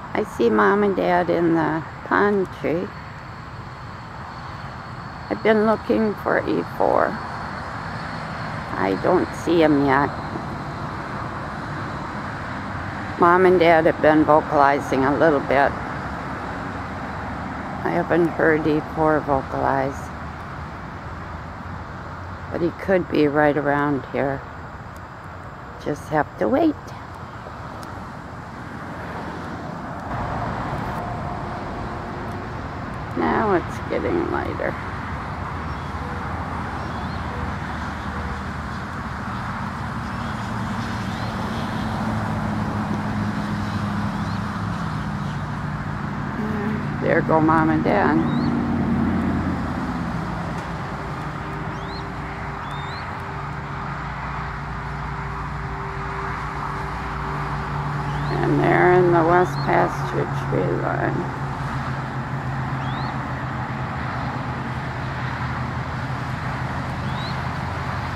I see Mom and Dad in the pine tree. I've been looking for E4. I don't see him yet. Mom and Dad have been vocalizing a little bit. I haven't heard E4 vocalize. But he could be right around here. Just have to wait. Now it's getting lighter. There go Mom and Dad. And they're in the west pasture tree line.